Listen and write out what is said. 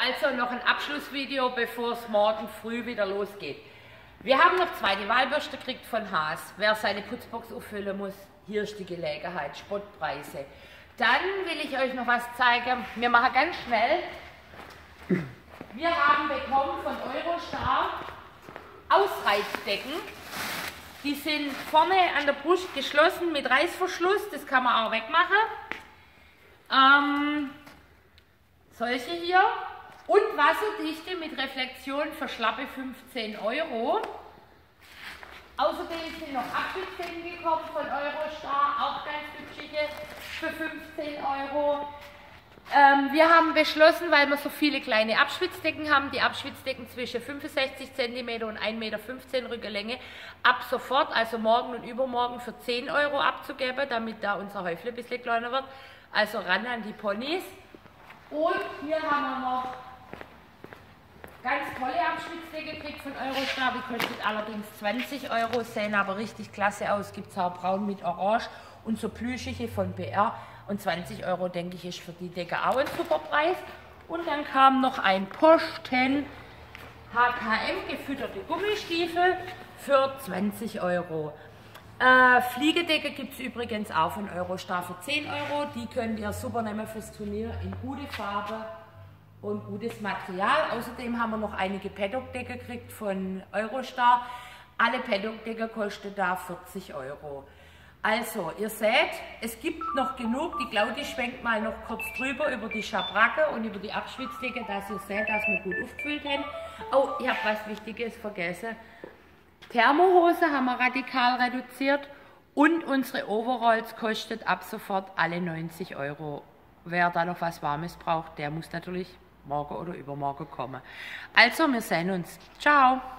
Also noch ein Abschlussvideo, bevor es morgen früh wieder losgeht. Wir haben noch zweite Wahlbürste gekriegt von Haas. Wer seine Putzbox auffüllen muss, hier ist die Gelegenheit, Spottpreise. Dann will ich euch noch was zeigen. Wir machen ganz schnell. Wir haben bekommen von Eurostar Ausreißdecken. Die sind vorne an der Brust geschlossen mit Reißverschluss. Das kann man auch wegmachen. Solche hier. Und Wasserdichte mit Reflexion für schlappe 15 €. Außerdem sind noch Abschwitzdecken gekommen von Eurostar, auch ganz hübschige für 15 €. Wir haben beschlossen, weil wir so viele kleine Abschwitzdecken haben, die Abschwitzdecken zwischen 65 cm und 1,15 m Rückenlänge ab sofort, also morgen und übermorgen, für 10 € abzugeben, damit da unser Häufle ein bisschen kleiner wird. Also ran an die Ponys. Und hier haben wir noch ganz tolle Abschnittsdecke gekriegt von Eurostar, die kostet allerdings 20 €, sehen aber richtig klasse aus, gibt es auch braun mit orange und so plüschige von BR und 20 € denke ich ist für die Decke auch ein super Preis. Und dann kam noch ein Posten HKM gefütterte Gummistiefel für 20 €. Fliegedecke gibt es übrigens auch von Eurostar für 10 €, die könnt ihr super nehmen fürs Turnier in gute Farbe und gutes Material. Außerdem haben wir noch einige Paddock-Decken gekriegt von Eurostar. Alle Paddock-Decken kosten da 40 €. Also, ihr seht, es gibt noch genug. Die Claudi schwenkt mal noch kurz drüber über die Schabracke und über die Abschwitzdecke, dass ihr seht, dass wir gut aufgefüllt haben. Oh, ich habe was Wichtiges vergessen. Thermohose haben wir radikal reduziert und unsere Overalls kostet ab sofort alle 90 €. Wer da noch was Warmes braucht, der muss natürlich morgen oder übermorgen kommen. Also, wir sehen uns. Ciao!